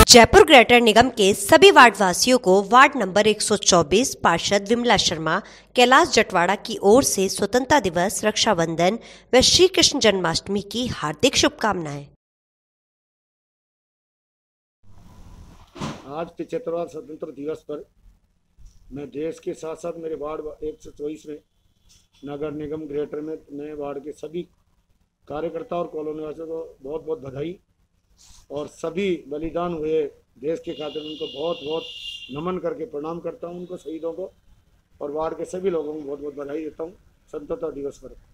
Jaipur greater निगम के सभी ward वासियों को वार्ड नंबर 124 पार्षद विमला शर्मा, कैलाश जटवाड़ा की ओर से स्वतंत्रता दिवस, रक्षाबंधन व श्री कृष्ण जन्माष्टमी की हार्दिक शुभकामनाएं। आज 75वां स्वतंत्र दिवस पर मैं देश के साथ साथ मेरे वार्ड 124 में नगर निगम ग्रेटर में नए वार्ड के सभी कार्यकर्ता और कॉलोनी वासियों को बहुत बहुत बधाई और सभी बलिदान हुए देश के खातिर उनको बहुत बहुत नमन करके प्रणाम करता हूं, उनको शहीदों को, और वार्ड के सभी लोगों को बहुत बहुत बधाई देता हूं स्वतंत्रता दिवस पर।